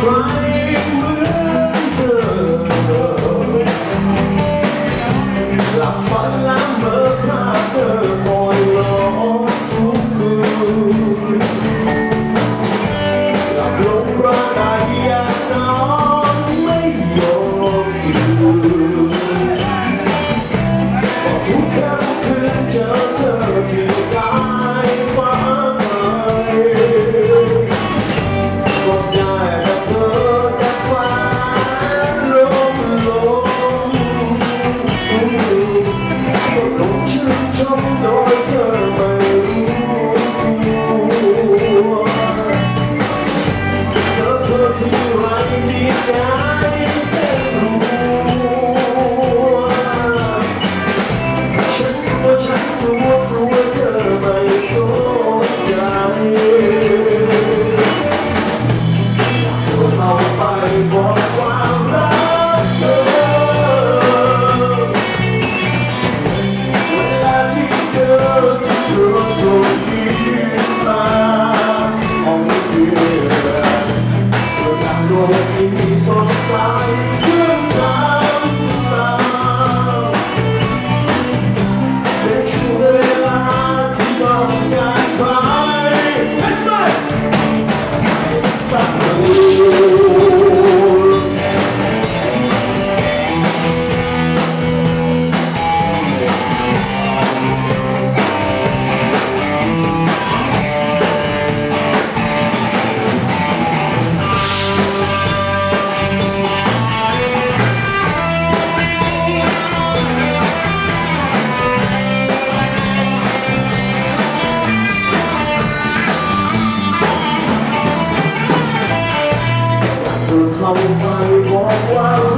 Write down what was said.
หลับฝันล้ำเมื่อภาพเธอคอยรอทุกคืนหลับลงเพราะใจอยากนอนไม่ยอมตื่นก็ทุกค่ำคืนเจอเธอที่กายฟ้าก็ได้แต่เธอแต่ฟ้าลมชื่นชมโดยเธอไม่รู้เธอที่ไรที่ใจเป็นรู้ฉันรู้เธอไม่สนใจเราไปบอกความรักเธอที่เธอส่งยิ้มมาห้องเดียวเธอทำโลกนี้สดใสเพื่อนทำตาเป็นช่วงเวลาที่ต้องการใครสักคนเข้าไปบอกว่า